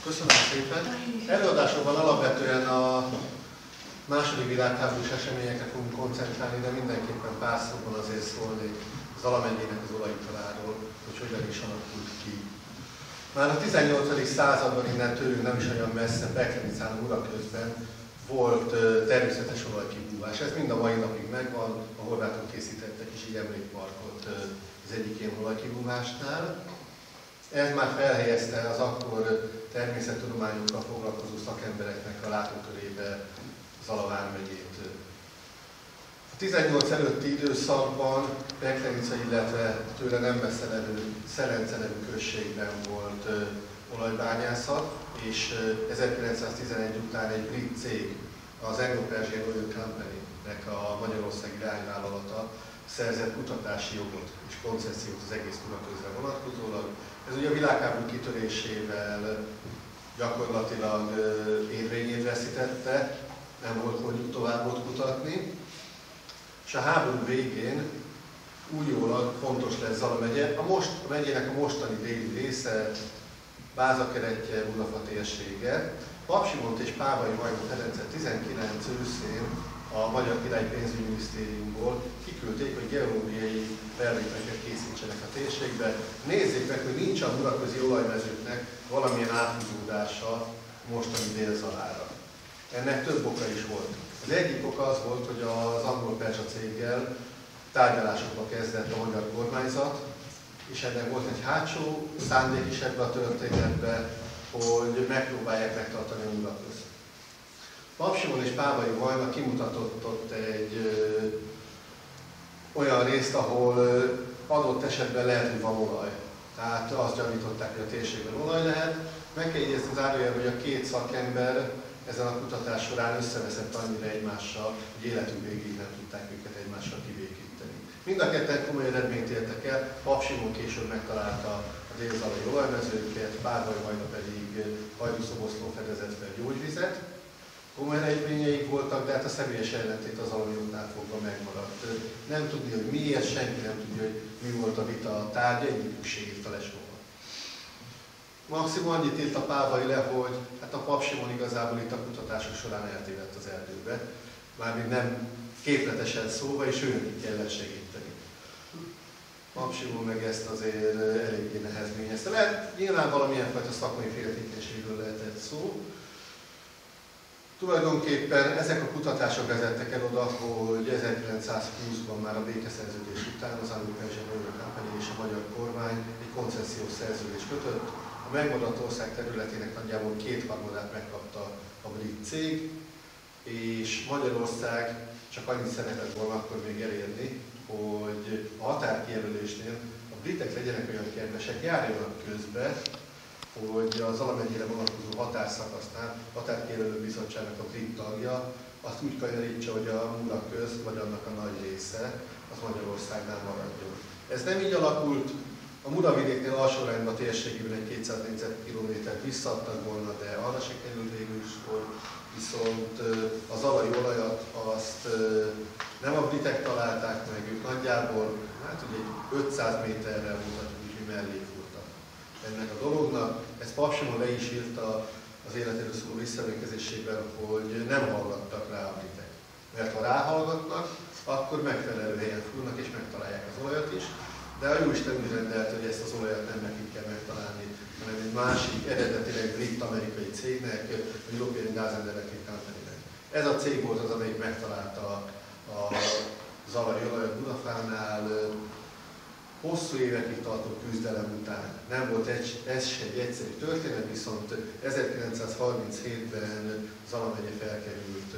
Köszönöm szépen. Előadásokban alapvetően a második világháborús eseményekre fogunk koncentrálni, de mindenképpen pár szóban azért szólnék az Alamegyének az olajipparáról, hogy hogyan is alakult ki. Már a 18. században innen tőlünk nem is olyan messze, Beklenicán Uraközben volt természetes olajkibúvás. Ez mind a mai napig megvan, a horvátok készítettek is így emlékparkot az egyik ilyen olajkibúvásnál. Ez már felhelyezte az akkor természettudományokkal foglalkozó szakembereknek a látókörébe Zala vármegyét. A 18 előtti időszakban Beklenica, illetve tőle nem messze levő Szerence nevű községben volt olajbányászat, és 1911 után egy brit cég, az Anglo-Persian Oil Company-nek a magyarországi leányvállalata szerzett kutatási jogot és koncesziót az egész Uraközre vonatkozólag. Ez ugye a világháború kitörésével gyakorlatilag érvényét veszítette, nem volt mondjuk tovább ott kutatni, és a háború végén újólag fontos lesz Zala megye. A megyének a mostani déli része, Bázakeretje, Budafa térsége. Papsimont és Pábai Major Ferencet 19 őszén a Magyar Király Pénzügyminisztériumból kiküldték, hogy geológiai terveket készítsenek a térségbe. Nézzék meg, hogy nincs a muraközi olajmezőknek valamilyen áthúzódása mostani Dél-Zalára. Ennek több oka is volt. Az egyik ok az volt, hogy az angol-perzsa céggel tárgyalásokba kezdett a magyar kormányzat, és ennek volt egy hátsó szándék is ebbe a történetbe, hogy megpróbálják megtartani a Muraközt. Papsimon és Pábai Vajna kimutatott ott egy olyan részt, ahol adott esetben lehet, hogy van olaj. Tehát azt gyanították, hogy a térségben olaj lehet. Meg kell jegyezni zárójelben, hogy a két szakember ezen a kutatás során összeveszett annyira egymással, hogy életük végéig nem tudták őket egymással kibékíteni. Mind a ketten komoly eredményt értek el, Papsimon később megtalálta a dél-zalai olajmezőket, Pábai Vajna pedig Hajdú-Szoboszlón fedezett fel gyógyvizet. Komoly eredményeik voltak, de hát a személyes ellentét az alanyoknál fogva megmaradt. Nem tudni, hogy miért, senki nem tudja, hogy mi volt a vita tárgya, egyikük se írta le soha. Maximum annyit írt a Pábai le, hogy hát a Papsimon igazából itt a kutatások során eltévedt az erdőbe, mármint nem képletesen szóva, és őnek kellett segíteni. Papsimon meg ezt azért eléggé nehezményezte. Mert nyilván valamilyen fajta szakmai féltékenységről lehetett szó. Tulajdonképpen ezek a kutatások vezettek el oda, hogy 1920-ban már a békeszerződés után az Anglo-Persian Oil Company és a magyar kormány egy koncesziós szerződést kötött. A megmaradt ország területének nagyjából 2/3 megkapta a brit cég, és Magyarország csak annyit szeretett volna akkor még elérni, hogy a határkijelölésnél a britek legyenek olyan kedvesek, járjanak közbe, hogy az Zala megyére vonatkozó határszakasznál határkijelölő bizottságnak a brit tagja azt úgy kanyarítsa, hogy a Muraköz, vagy annak a nagy része az Magyarországnál maradjon. Ez nem így alakult, a Muravidéknél alsórendben a térségében egy 200 négyzetkilométert visszaadtak volna, de arra se került végül is sor, viszont az zalai olajat azt nem a britek találták meg, ők nagyjából, hát ugye 500 méterrel mutatjuk, úgyhogy mellé furtak ennek a dolognak. Ezt Papsimon le is írta az életéről szóló visszaemlékezésében, hogy nem hallgattak rá a britek. Mert ha ráhallgatnak, akkor megfelelő helyen fúrnak és megtalálják az olajat is. De a Jóisten úgy rendelte, hogy ezt az olajat nem nekik kell megtalálni, hanem egy másik, eredetileg brit-amerikai cégnek, a European Gas and Electric Company-nek. Ez a cég volt az, amelyik megtalálta a zalai olajat Budafánál, hosszú évekig tartott küzdelem után. Nem volt ez se egy egyszerű történet, viszont 1937-ben Zala megye felkerült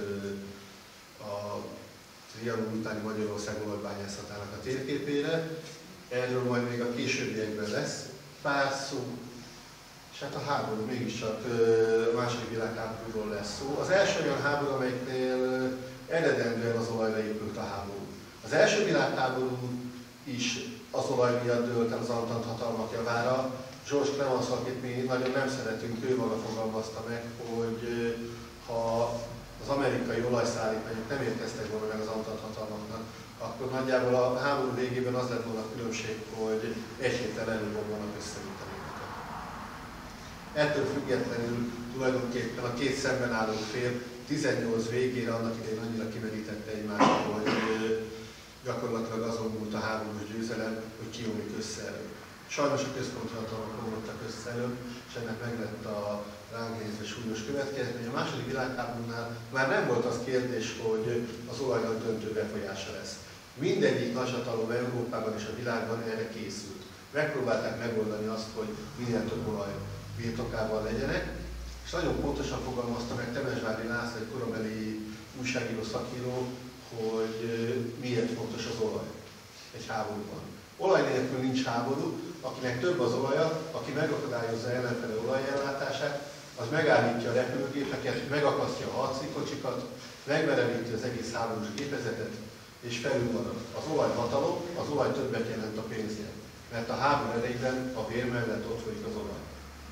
a Trianon utáni Magyarország olajbányászatának a térképére. Erről majd még a későbbiekben lesz pár szó, és hát a háború mégiscsak a második világháborúról lesz szó. Az első olyan háború, amelyiknél eredendően az olajra épült a háború. Az első világháború is az olaj miatt dőlt el az Antant hatalmak javára. George Clemenceau, akit mi nagyon nem szeretünk, ő maga fogalmazta meg, hogy ha az amerikai olajszállítmányok nem érkeztek volna meg az Antant hatalmaknak, akkor nagyjából a háború végében az lett volna a különbség, hogy egy héttel előbb bomlanak össze, mint a németek. Ettől függetlenül tulajdonképpen a két szemben álló fél 18 végére annak idején annyira kimerítette egymást, hogy gyakorlatilag azon múlt a háborús győzelem, hogy kiomlik össze elő. Sajnos a központi hatalmak omlottak össze elő, és ennek meg lett a ránk nézve súlyos következmény. A második világháborúnál már nem volt az kérdés, hogy az olajnak döntő befolyása lesz. Mindegyik nagyhatalom Európában és a világban erre készült. Megpróbálták megoldani azt, hogy minél több olaj birtokában legyenek, és nagyon pontosan fogalmazta meg Temesvári László, egy korabeli újságíró szakíró, hogy miért fontos az olaj egy háborúban. Olaj nélkül nincs háború, akinek több az olaja, aki megakadályozza ellenfele olajellátását, az megállítja a repülőgépeket, megakasztja a harci kocsikat, megmerevíti az egész háborús gépezetet, és felül marad. Az olaj hatalom, az olaj többet jelent a pénznél, mert a háború elejében a vér mellett ott folyik az olaj.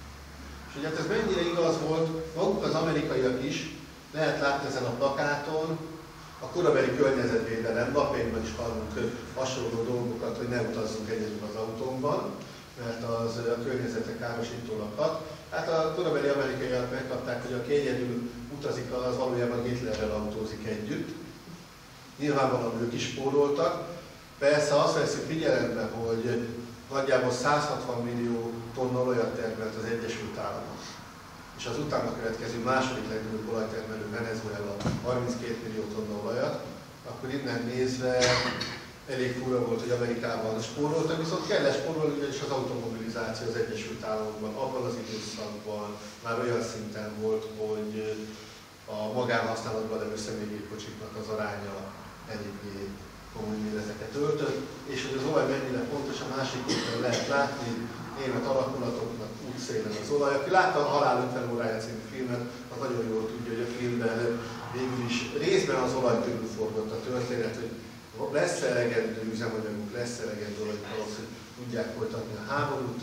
És ugye hát ez mennyire igaz volt, maguk az amerikaiak is, lehet látni ezen a plakáton, a korabeli környezetvédelem, napjainkban is hallunk hasonló dolgokat, hogy ne utazzunk egyedül az autónkban, mert az a környezetre károsítólag hat. Hát a korabeli amerikaiak megkapták, hogy aki egyedül utazik, az valójában Hitlerrel autózik együtt. Nyilvánvalóan ők is spóroltak. Persze azt veszünk figyelembe, hogy nagyjából 160 millió tonna olajat termelt az Egyesült Államok, és az utána következő második legnagyobb olajtermelő Venezuela 32 millió tonna olajat, akkor innen nézve elég fura volt, hogy Amerikában spóroltak, viszont kellett spórolni, ugyanis az automobilizáció az Egyesült Államokban abban az időszakban már olyan szinten volt, hogy a magánhasználatban levő személygépkocsiknak az aránya eléggé komoly méreteket öltött, és hogy az olaj mennyire fontos, a másik képen lehet látni német alakulatoknak útszélen az olaj. Aki látta a Halál 50 órája című filmet, az nagyon jól tudja, hogy a filmben végül is részben az olaj körül forgott a történet, hogy lesz elegendő üzemanyaguk, lesz elegendő olajuk ahhoz, hogy tudják folytatni a háborút,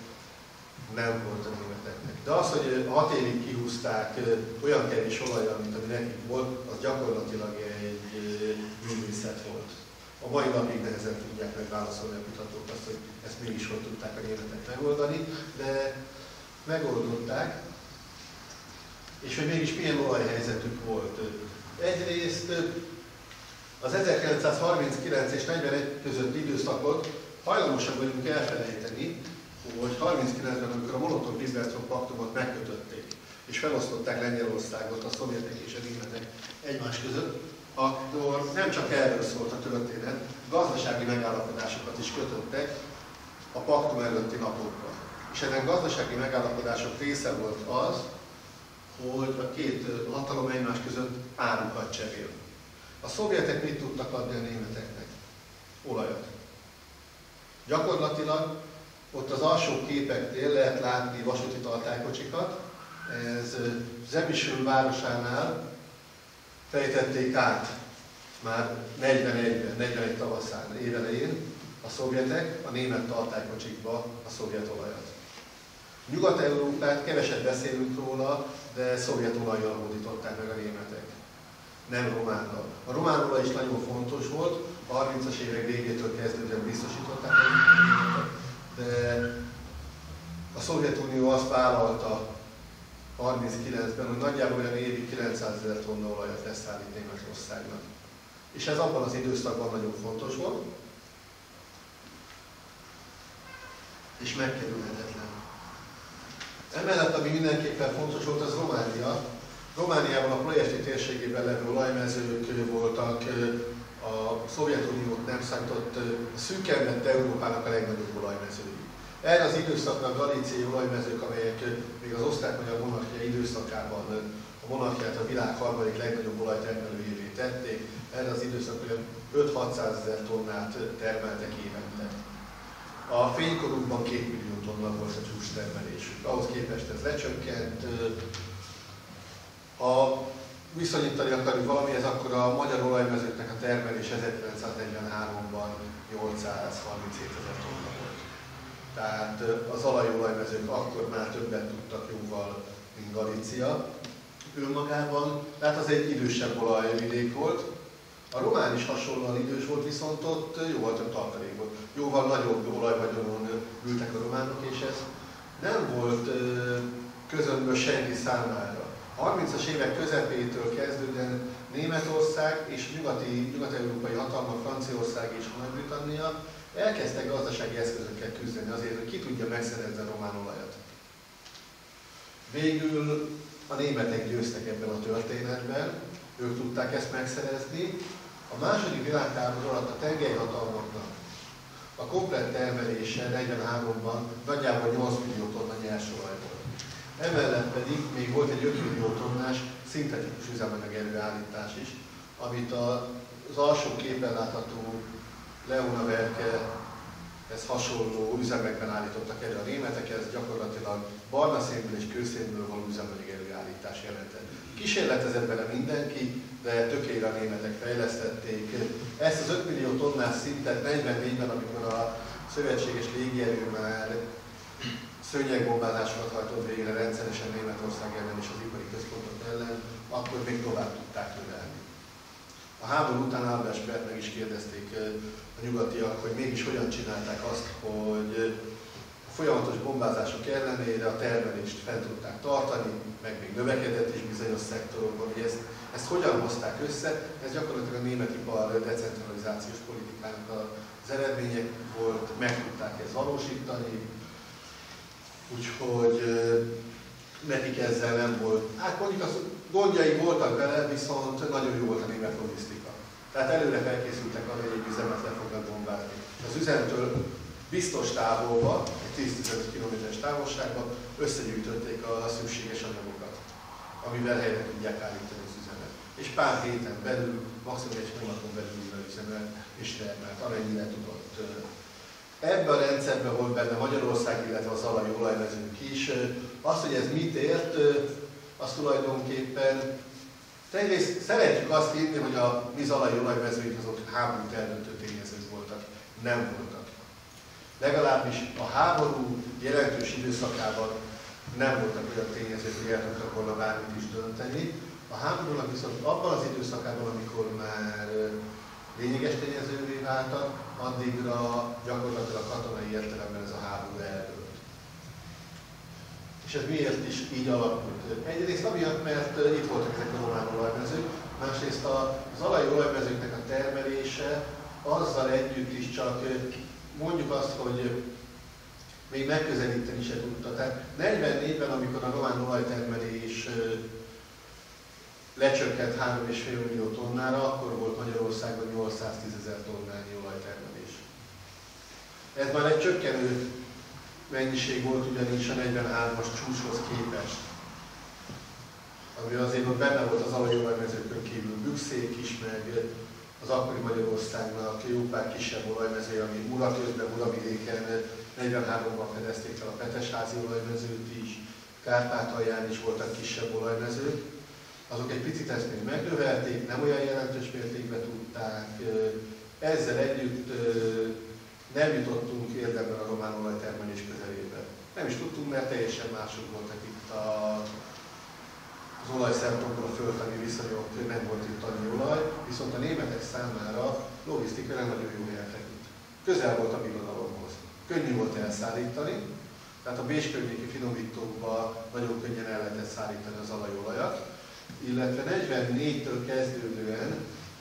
nem volt a németeknek. De az, hogy 6 évig kihúzták olyan kevés olajjal, mint ami nekik volt, az gyakorlatilag egy művészet volt. A mai napig nehezen tudják megválaszolni a kutatók azt, hogy ezt mégis hogy tudták a németek megoldani, de megoldották, és hogy mégis milyen olajhelyzetük volt. Egyrészt az 1939 és 41 közötti időszakot hajlamosak vagyunk elfelejteni, hogy 39-ben, amikor a Molotov-Ribbentrop paktumot megkötötték, és felosztották Lengyelországot a szovjetek és a németek egymás között, akkor nem csak erről szólt a történet, gazdasági megállapodásokat is kötöttek a paktum előtti napokban. És ennek gazdasági megállapodások része volt az, hogy a két hatalom egymás között árukat cserél. A szovjetek mit tudtak adni a németeknek? Olajat. Gyakorlatilag ott az alsó képeknél lehet látni vasúti tartálykocsikat. Ez Zemmisül városánál fejtették át már 41 tavaszán, évelején a szovjetek a német tartálykocsikba a szovjet olajat. Nyugat-Európát keveset beszélünk róla, de szovjet olajjal hódították meg a németek, nem románnal. A román olaj is nagyon fontos volt, a 30-as évek végétől kezdődően biztosították a németek, de a Szovjetunió azt vállalta 39-ben, hogy nagyjából olyan évi 900 000 tonna olajat leszállít Németországnak. És ez abban az időszakban nagyon fontos volt, és megkerülhetetlen. Emellett, ami mindenképpen fontos volt, az Románia. Romániában a Ploiesti térségében levő olajmezők voltak, a Szovjetuniót nem számított, szűken vett Európának a legnagyobb olajmezői. Erre az időszakra a galíciai olajmezők, amelyek még az osztrák-magyar monarchia időszakában a monarchiát a világ harmadik legnagyobb olajtermelőjévé tették, erre az időszakra 5-600 000 tonnát termeltek évente. A fénykorukban 2 millió tonna volt a csúcstermelésük. Ahhoz képest ez lecsökkent. Ha viszonyítani akarjuk valamihez, akkor a magyar olajmezőknek a termelés 1943-ban 837 000 tonna volt. Tehát az olajmezők akkor már többet tudtak jóval, mint Galícia önmagában. Tehát az egy idősebb olajvidék volt. A román is hasonlóan idős volt, viszont ott jóval több tartalék volt. Jóval nagyobb olajvagyonon ültek a románok, és ez nem volt közömbös senki számára. A 30-as évek közepétől kezdődően Németország és nyugat-európai hatalmak, Franciaország és Nagy-Britannia elkezdtek gazdasági eszközökkel küzdeni azért, hogy ki tudja megszerezni a román olajat. Végül a németek győztek ebben a történetben, ők tudták ezt megszerezni. A második világháború alatt a tengelyhatalmaknak a komplett termelése 43-ban nagyjából 8 millió tonna nyersolaj volt. Emellett pedig még volt egy 5 millió tonnás szintetikus üzemanyag előállítás is, amit az alsó képen látható Leona Werke-hez hasonló üzemekben állítottak elő a németek, ez gyakorlatilag barna szénből és kőszénből való üzemanyag előállítás jelentett. Kísérletezett bele mindenki, de tökélyre a németek fejlesztették. Ezt az 5 millió tonnás szintet 44-ben, amikor a szövetséges légierő már szőnyegbombázásokat hajtott végre rendszeresen Németország ellen és az ipari központok ellen, akkor még tovább tudták növelni. A háború után Albert Speert meg is kérdezték a nyugatiak, hogy mégis hogyan csinálták azt, hogy a folyamatos bombázások ellenére a termelést fent tudták tartani, meg még növekedett is bizonyos szektorokban, hogy ezt hogyan hozták össze. Ez gyakorlatilag a német ipar decentralizációs politikának az eredménye volt, meg tudták ezt valósítani. Úgyhogy nekik ezzel nem volt. Hát mondjuk az gondjai voltak vele, viszont nagyon jó volt a német logisztika. Tehát előre felkészültek arra, hogy egy üzemet le fognak bombázni. Az üzemtől biztos távolba, egy 10-15 km-es távolságban összegyűjtötték a szükséges anyagokat, amivel helyre tudják állítani az üzemet. És pár héten belül, maximum egy hónapon belül az üzemet is termelt, amennyire tudott. Ebben a rendszerben volt benne Magyarország, illetve az alai olajmezők is. Az, hogy ez mit ért, az tulajdonképpen egyrészt szeretjük azt írni, hogy a mi alai olajmezőink azok háborút eldöntő tényezők voltak. Nem voltak. Legalábbis a háború jelentős időszakában nem voltak olyan tényezők, hogy el tudtak volna bármit is dönteni. A háborúnak viszont abban az időszakában, amikor már lényeges tényezővé váltak, addigra gyakorlatilag katonai értelemben ez a háború eldőlt. És ez miért is így alakult? Egyrészt amiatt, mert itt voltak ezek a román olajmezők, másrészt az alai olajmezőknek a termelése azzal együtt is csak mondjuk azt, hogy még megközelíteni se tudta. Tehát 44-ben, amikor a román olajtermelés lecsökkent 3,5 millió tonnára, akkor volt Magyarországon 810 000 tonnányi olajtermelés. Ez már egy csökkenő mennyiség volt ugyanis a 43-as csúcshoz képest. Ami azért ott benne volt az alai olajmezőkön kívül Bükszék is, meg az akkori Magyarországnak jó pár kisebb olajmezője, ami Mura közben, Muravidéken 43-ban fedezték fel a Petesházi olajmezőt is, Kárpátalján is voltak kisebb olajmezők. Azok egy picit ezt még megnövelték, nem olyan jelentős mértékben tudták. Ezzel együtt nem jutottunk érdemben a román olajtermelés közelébe. Nem is tudtunk, mert teljesen mások voltak itt az olaj szempontból a földtani viszonyok, nem volt itt annyi olaj, viszont a németek számára logisztikailag nagyon jó helyen feküdt. Közel volt a birodalomhoz. Könnyű volt elszállítani, tehát a Bés környéki finomítókba nagyon könnyen el lehetett szállítani az alajolajat, illetve 44-től kezdődően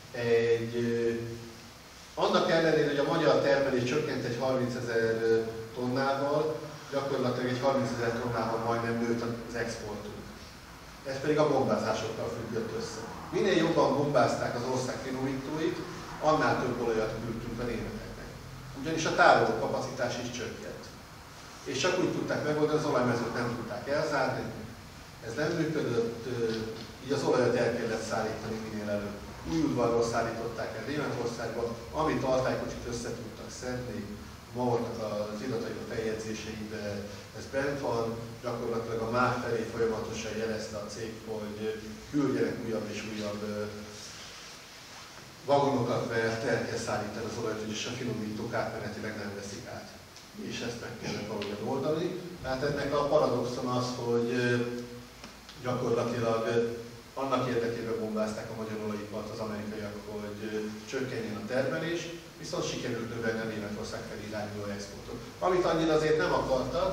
annak ellenére, hogy a magyar termelés csökkent egy 30 000 tonnával, gyakorlatilag egy 30 000 tonnával majdnem nőtt az exportunk. Ez pedig a bombázásokkal függött össze. Minél jobban bombázták az ország finomítóit, annál több olajat küldtünk a németeknek. Ugyanis a tároló kapacitás is csökkent. És csak úgy tudták megoldani, az olajmezőt nem tudták elzárni, ez nem működött, így az olajat el kellett szállítani minél előbb. Új udvarról szállították el Németországba, amit tartálykocsit össze tudtak szedni, Maurnak az irataiba feljegyzéseiben ez bent van, gyakorlatilag a MÁV felé folyamatosan jelezte a cég, hogy küldjenek újabb és újabb vagonokat, mert el kell szállítani az olajat, és a finomítók átmenetileg nem veszik át. És ezt meg kellett valahogyan oldani. Tehát ennek a paradoxon az, hogy gyakorlatilag annak érdekében bombázták a magyar olajipart az amerikaiak, hogy csökkenjen a termelés, viszont sikerült növelni a Németország felé irányuló exportot. Amit annyira azért nem akartak,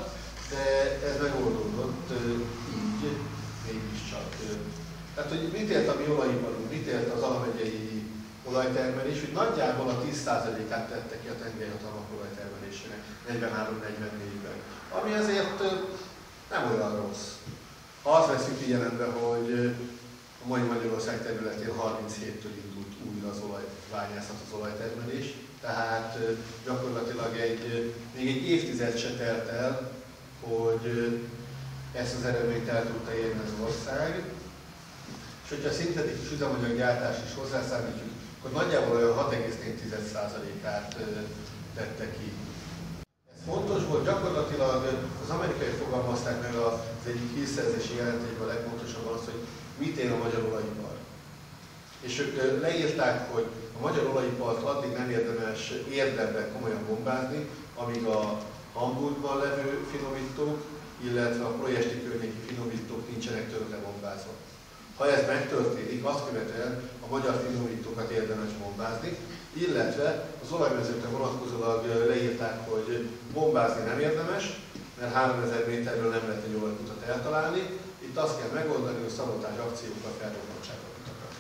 de ez megoldódott így, mégiscsak. Tehát, hogy mit ért a mi olajiparunk, mit ért az alamegyei olajtermelés, hogy nagyjából a 10%-át tette ki a tengerhatalmak olajtermelésének 43-44-ben. Ami azért nem olyan rossz. Ha azt veszünk figyelembe, hogy a mai Magyarország területén 37-től indult újra az olajbányászat, az olajtermelés, tehát gyakorlatilag még egy évtized se telt el, hogy ezt az eredményt el tudta érni az ország. És hogyha a szintetikus üzemanyaggyártást is hozzászámítjuk, akkor nagyjából olyan 6,4%-át tette ki. Ez fontos volt, gyakorlatilag az amerikai fogalmazták meg az egyik hírszerzési jelentésben a legfontosabban az, hogy mit ér a magyar olajipar. És ők leírták, hogy a magyar olajipart addig nem érdemes érdemben komolyan bombázni, amíg a Hamburgban levő finomítók, illetve a Ploiesti környéki finomítók nincsenek tönkre-bombázva. Ha ez megtörténik, azt követően a magyar finomítókat érdemes bombázni, illetve az olajmezőkre vonatkozólag leírták, hogy bombázni nem érdemes, mert 3000 méterről nem lehet egy olajkutat eltalálni. Itt azt kell megoldani, hogy szabotázs akciókkal felrobbantsák a kutakat.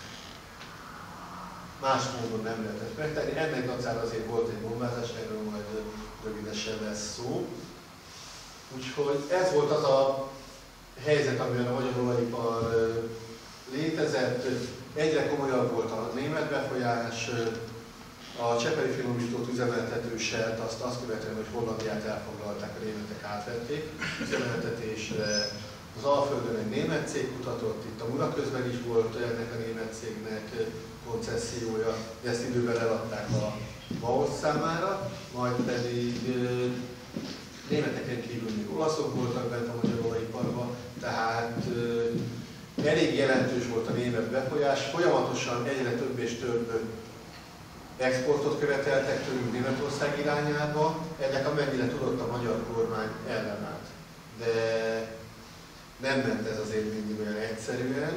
Más módon nem lehetett megtenni. Ennek dacára azért volt egy bombázás, erről majd rövidesen lesz szó. Úgyhogy ez volt az a helyzet, amiben a magyar olajipar létezett. Egyre komolyabb volt a német befolyás, a Csepeli finomítót üzemeltető Shellt azt követően, hogy Hollandiát elfoglalták, a németek átvették üzemeltetésre. Az Alföldön egy német cég kutatott, itt a Mura közben is volt ennek a német cégnek koncessziója, de ezt időben eladták a Baosz számára, majd pedig németeken kívül még olaszok voltak bent a magyar olajiparban, tehát elég jelentős volt a német befolyás, folyamatosan egyre több és több exportot követeltek tőlünk Németország irányába, ennek amennyire tudott a magyar kormány ellenállt. De nem ment ez azért mindig olyan egyszerűen.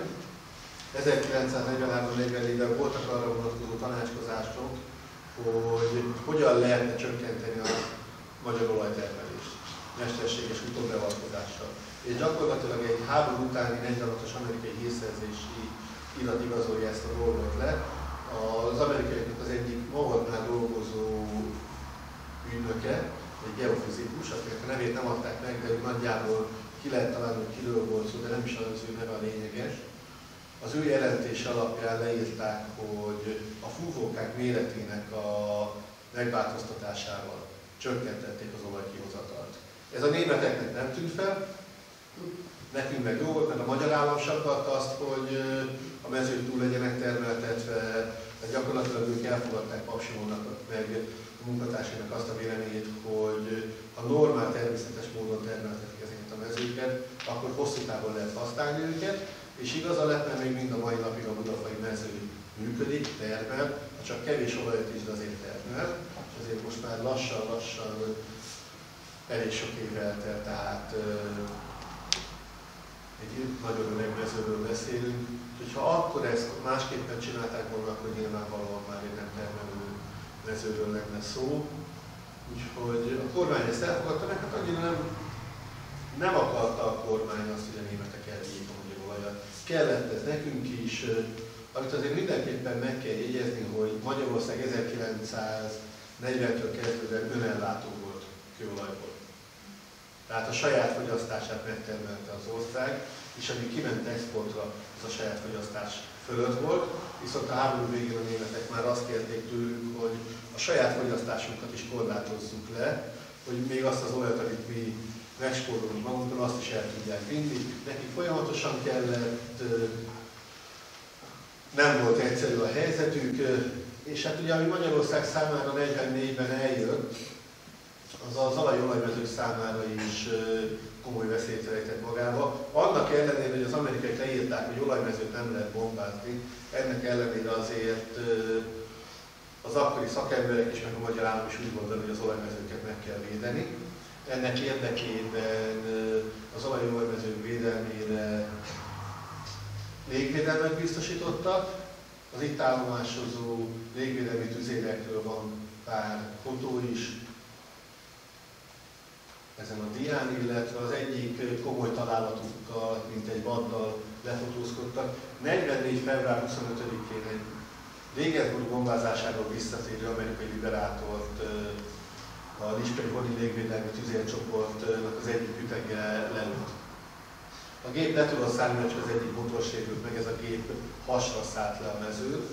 1943-44-ben voltak arra vonatkozó tanácskozások, hogy hogyan lehetne csökkenteni a magyar olajtermelést mesterséges utóbeavatkozással. És gyakorlatilag egy háború utáni 46-os amerikai hírszerzési irat igazolja ezt a dolgot le. Az amerikaiaknak az egyik Mavatnál dolgozó ügynöke, egy geofizikus, akinek a nevét nem adták meg, de nagyjából ki lehet találni, hogy kiről volt szó, de nem is az ő neve a lényeges. Az ő jelentése alapján leírták, hogy a fúvókák méretének a megváltoztatásával csökkentették az olajkihozatalt. Ez a németeknek nem tűnt fel, nekünk meg jó volt, mert a magyar állam sem akarta azt, hogy a mezők túl legyenek termeltetve, de gyakorlatilag ők elfogadták Papsimonnak meg a munkatársainak azt a véleményét, hogy ha normál, természetes módon termeltetik ezeket a mezőket, akkor hosszú távon lehet használni őket, és igaza lett, mert még mind a mai napig a budafai mező működik, termel, ha csak kevés olajat is, de azért termel, és azért most már lassan elég sok év eltelt, tehát egy nagyon öreg mezőről beszélünk, úgyhogy ha akkor ezt másképpen csinálták volna, akkor nyilvánvalóan már egy nem termelő mezőről lenne szó. Úgyhogy a kormány ezt elfogadta, meg hát annyira nem akarta a kormány azt, hogy a németek elvigyék a magyar olajat. Kellett ez nekünk is, amit azért mindenképpen meg kell jegyezni, hogy Magyarország 1940-től kezdődően önellátó volt kőolajból. Tehát a saját fogyasztását megtermelte az ország, és ami kiment exportra, az a saját fogyasztás fölött volt, viszont a háború végén a németek már azt kérték tőlünk, hogy a saját fogyasztásunkat is korlátozzuk le, hogy még azt az olajat, amit mi megspórolunk magunkon, azt is el tudják vinni. Nekik folyamatosan kellett, nem volt egyszerű a helyzetük, és hát ugye ami Magyarország számára 44-ben eljött, az az olajmezők számára is komoly veszélyt rejtett magába. Annak ellenére, hogy az amerikaiak leírták, hogy olajmezőt nem lehet bombázni, ennek ellenére azért az akkori szakemberek is, meg a magyar állam is úgy gondolja, hogy az olajmezőket meg kell védeni. Ennek érdekében az olajmezők védelmére légvédelmet biztosítottak. Az itt állomásozó légvédelmi tüzérekről van pár fotó is. ezen a dián, illetve az egyik komoly találatukkal, mint egy vaddal lefotózkodtak. 44. február 25-én egy Regensburg bombázásáról visszatérő amerikai liberátort a Lispei Honi légvédelmi tüzércsoportnak az egyik ütege lelőtt. A gép le tudott szállni, csak az egyik motor sérült meg, ez a gép hasra szállt le a mezőn.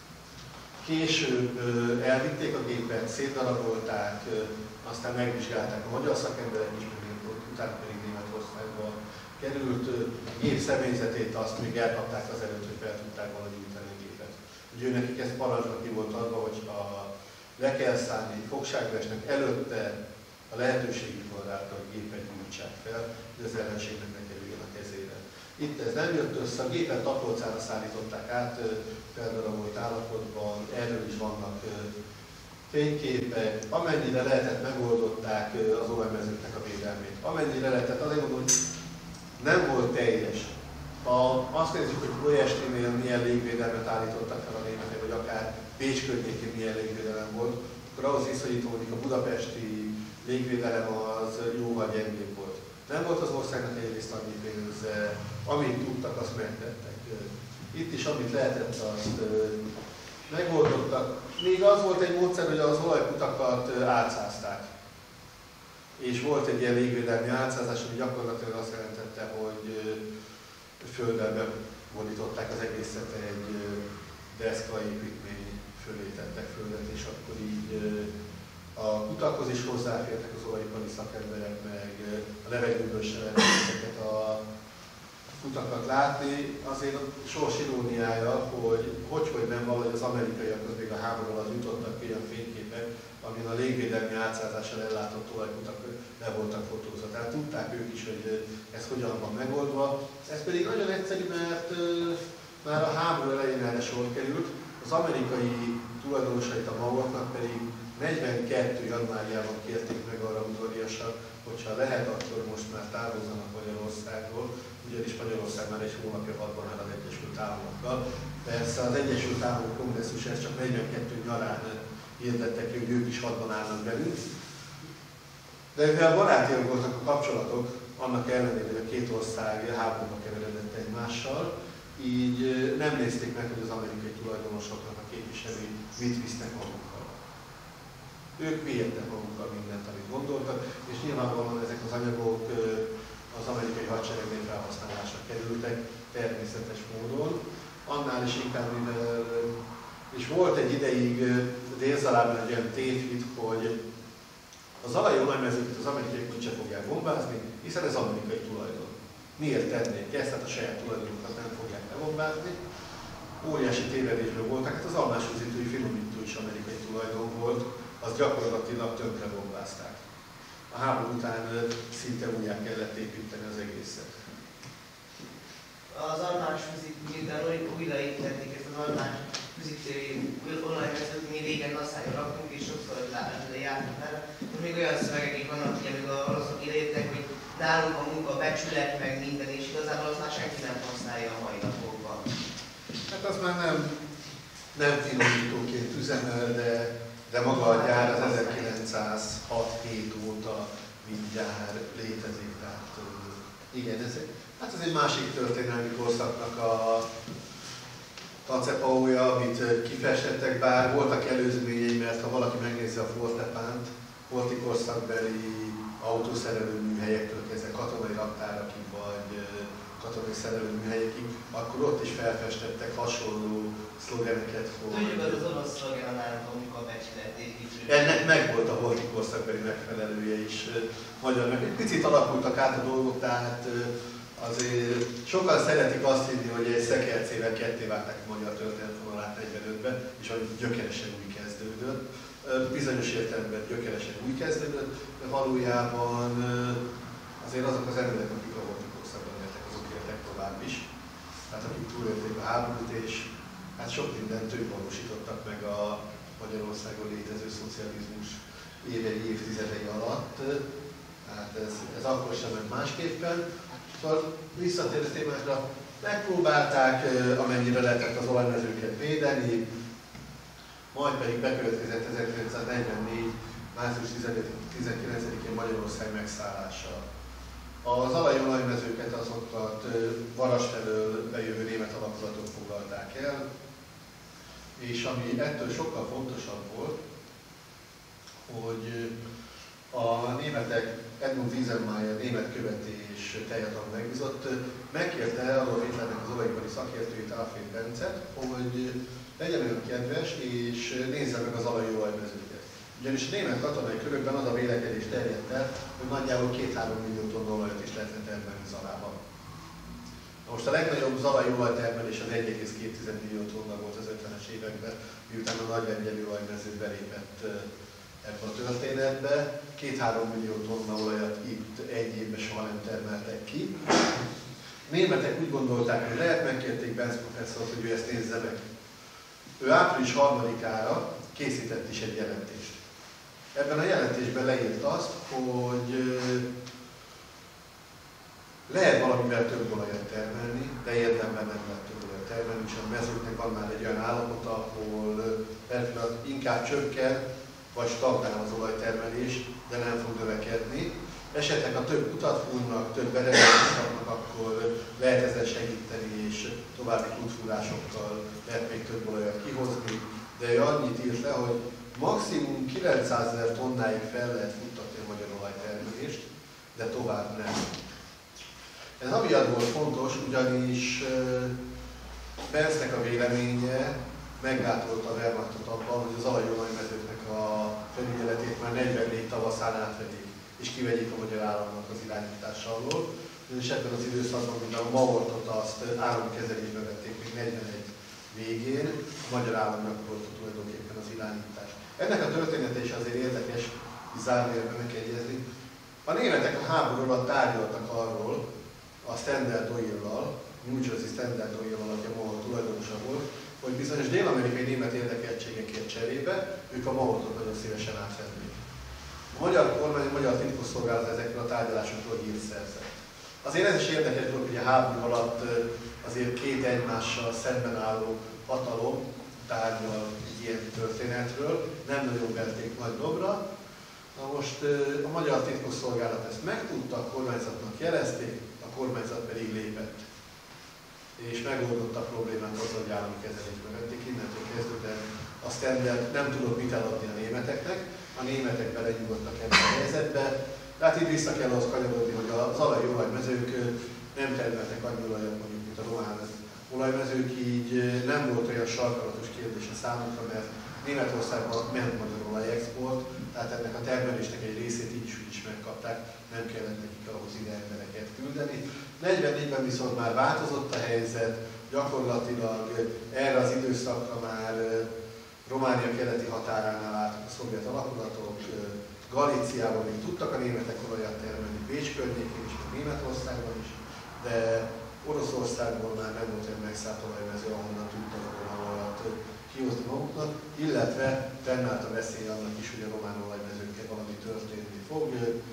Később elvitték a gépet, szétdarabolták, aztán megvizsgálták a magyar szakemberek is, utána pedig Németországba került. A gép személyzetét azt még elkapták azelőtt, hogy fel tudták volna gyújtani a gépet. Ugye nekik ez parancsba ki volt adva, hogy ha le kell szállni, fogságra esnek, előtte a lehetőségük van rá, hogy a gépet gyújtsák fel, hogy az ellenségnek ne kerüljön a kezére. Itt ez nem jött össze, a gépet Tapolcára szállították át, feldarabolt állapotban, erről is vannak fényképek, amennyire lehetett megoldották az olajmezőknek a védelmét. Amennyire lehetett, azért mondom, hogy nem volt teljes. Ha azt nézzük, hogy Ploiestinél milyen légvédelmet állítottak fel a németek, vagy akár Pécs környékén milyen légvédelem volt, akkor ahhoz viszonyítódik, a budapesti légvédelem az jóval gyengébb volt. Nem volt az országnak egyrészt annyi pénze, amit tudtak, azt megtettek. Itt is, amit lehetett, azt megoldottak. Még az volt egy módszer, hogy az olajkutakat átszázták. És volt egy ilyen légvédelmi átszázás, ami gyakorlatilag azt jelentette, hogy földdel bevonították az egészet, egy deszkaépítmény fölé tettek földet, és akkor így a kutakhoz is hozzáfértek az olajipari szakemberek, meg a levegőből sem lehetett ezeket a kutakat látni. Azért a sors iróniája, hogy nem valahogy az amerikaiakhoz még a háború alatt jutottak ki olyan fényképek, amin a légvédelmi átszázással ellátott olajkutak le voltak fotózva. Tehát tudták ők is, hogy ez hogyan van megoldva. Ez pedig nagyon egyszerű, mert már a háború elején erre sor került. Az amerikai tulajdonosait a maguknak pedig 42. januárjában kérték meg arra udvariasan, hogyha lehet, akkor most már távozzanak Magyarországról, ugyanis Magyarország már egy hónapja hadban áll az Egyesült Államokkal. Persze az Egyesült Államok kongresszus ezt csak 42 nyarán hirdettek ki, hogy ők is hadban állnak velünk. De mivel barátiak voltak a kapcsolatok, annak ellenére, hogy a két ország háborúba keveredett egymással, így nem nézték meg, hogy az amerikai tulajdonosoknak a képviselői mit visznek magukkal. Ők vihettek magukkal mindent, amit gondoltak, és nyilvánvalóan ezek az anyagok az amerikai hadseregnél felhasználásra kerültek természetes módon. Annál is inkább, mivel és volt egy ideig Dél-Zalában egy olyan tévhit, hogy az olajmezőket az amerikaiak úgyse fogják bombázni, hiszen ez amerikai tulajdon. Miért tennék ezt? Tehát a saját tulajdonukat nem fogják lebombázni. Óriási tévedésből voltak, hát az almásfőzítői finomító is amerikai tulajdon volt, azt gyakorlatilag tönkre bombázták. A háború után szinte újjá kellett építeni az egészet. Az almásfőzítő, miután újraépítették ezt az almásfőzítői olajmezőt, mi régen Nasszájon laktunk, és sokszor jártunk el. Még olyan szövegek vannak, hogy amíg az oroszok idejétek, hogy nálunk a munka, becsület, meg minden, és igazából azt már senki nem használja a mai napokban. Hát az már nem finomítóként üzemel, de maga a gyár az 1906-7 óta mint gyár létezik. Tehát igen, ez egy másik történelmi korszaknak a tacepaója, amit kifestettek, bár voltak előzményei, mert ha valaki megnézi a Fortepánt, Forti korszakbeli autószerelőműhelyektől kezdve katonai raktárakig, vagy katonai szerelőműhelyekig, akkor ott is felfestettek hasonló szlogeneket. Tudjuk, az orosz szlogen nálunk a munkabecsület és kicsit. Ennek megvolt a Forti korszakbeli megfelelője is magyarnak. Egy picit alakultak át a dolgok, tehát azért sokan szeretik azt hinni, hogy egy szekercével ketté vágták a magyar történetvonalát 45-ben, és hogy gyökeresen új kezdődött. Bizonyos értelemben gyökeresen új kezdődött, de valójában azért azok az emberek, akik a Forti korszakban éltek, azok éltek tovább is. Tehát akik túlélték a háborút, és hát sok mindent ők valósítottak meg a Magyarországon létező szocializmus évtizedei alatt. Hát ez akkor sem ment másképpen. Szóval visszatérő témákra megpróbálták, amennyire lehetett az olajmezőket védeni, majd pedig bekövetkezett 1944. március 19-én Magyarország megszállása. Az alajolajmezőket azokat Varas felől bejövő német alakulatok foglalták el, és ami ettől sokkal fontosabb volt, hogy a németek, Edmund Wiesenmayer, német követi és teljhatalmú megbízott, megkérte Adolf Hitlernek az olajipari szakértőjét, Alfred Bencet, hogy legyen olyan kedves és nézze meg az alajolajmezőket. Ugyanis a német katonai körökben az a vélekedés terjedt el, hogy nagyjából 2-3 millió tonna olajat is lehetne termelni Zalában. Most a legnagyobb zalai olajtermelés az 1,2 millió tonna volt az 50-es években, miután a nagylengyeli olajmező belépett ebbe a történetbe. 2-3 millió tonna olajat itt egy évben soha nem termeltek ki. Németek úgy gondolták, hogy lehet, megkérték Benz professzort, hogy ő ezt nézze meg. Ő április 3-ára készített is egy jelentést. Ebben a jelentésben leírt azt, hogy lehet valamivel több olajat termelni, de érdemben nem lehet több olajat termelni, és a mezőknek van már egy olyan állapota, ahol inkább csökken, vagy stagnál az olajtermelés, de nem fog növekedni. Esetleg, ha több utat fúrnak, több eredményt kapnak, akkor lehet ezzel segíteni, és további kútfúrásokkal lehet még több olajat kihozni. De ő annyit írt le, hogy maximum 900 000 tonnáig fel lehet futtatni a magyar olajtermelést, de tovább nem. Ez amiatt volt fontos, ugyanis Benznek a véleménye meggátolta a Wehrmachtot abban, hogy az alajolajmezőknek a felügyeletét már 44 tavaszán átvegyék, és kivegyék a magyar államnak az irányítása alól. És ebben az időszakban, mint a Mavortot azt államkezelésbe vették még 41 végén, a magyar államnak volt tulajdonképpen az irányítás. Ennek a története is azért érdekes, hogy zárójelben megjegyezni. A németek a háború alatt tárgyaltak arról, a Standard Oil-lal, New Jersey Standard Oil-lal, aki a Mohawk tulajdonosa volt, hogy bizonyos dél-amerikai német érdekeltségekért cserébe ők a Mohawkot nagyon szívesen átvennék. A magyar kormány, a magyar titkosszolgálat ezekről a tárgyalásokról hírt szerzett. Azért ez is érdekes volt, hogy a háború alatt azért két egymással szemben álló hatalom tárgyal egy ilyen történetről, nem nagyon verték nagy dobra. Na most a magyar titkosszolgálat ezt megtudta, a kormányzatnak jelezték, a kormányzat pedig lépett. És megoldotta a problémát azzal, hogy állami kezelésbe vették. Innentől kezdődően a Standard nem tudott mit eladni a németeknek, a németek belenyugodtak ebbe a helyzetbe. Tehát itt vissza kell ahhoz kanyarodni, hogy az alajolajmezők nem termeltek annyi olajat, mondjuk, mint a román olajmezők, így nem volt olyan sarkalatos kérdés a számukra, mert Németországban ment magyar olajexport, tehát ennek a termelésnek egy részét így is megkapták, nem kellett nekik ahhoz ide embereket küldeni. 44-ben viszont már változott a helyzet, gyakorlatilag erre az időszakra már Románia keleti határánál álltak a szovjet alakulatok, Galíciában még tudtak a németek olajat termelni, Bécs környékén is, meg Németországban is, de Oroszországból már nem volt olyan megszállt olajmező, ahonnan tudtak volna olajat kihozni maguknak, illetve fennállt a veszély annak is, hogy a román olajmezőkkel valami történni fog.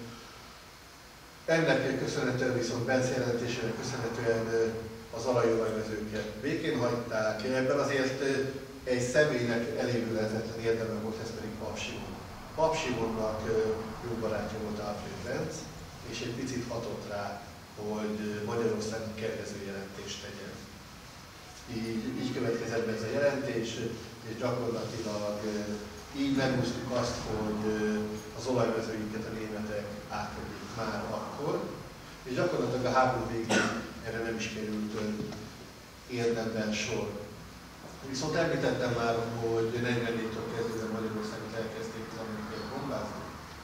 Ennek köszönhetően viszont Benz jelentésének köszönhetően az alajolajmezőket békén hagyták. Ebben azért egy személynek elévülhetetlen érdeme volt, ez pedig Pap Simon. Pap Simonnak jó barátja volt Alfred Benz, és egy picit hatott rá, hogy Magyarországon kedvező jelentést tegyen. Így következett be ez a jelentés, és gyakorlatilag így megúsztuk azt, hogy az olajmezőinket a németek átvegyék már akkor, és gyakorlatilag a háború végén erre nem is került érdemben sor. Viszont említettem már, hogy 44-től kezdődően Magyarországot elkezdték az amerikai bombázni.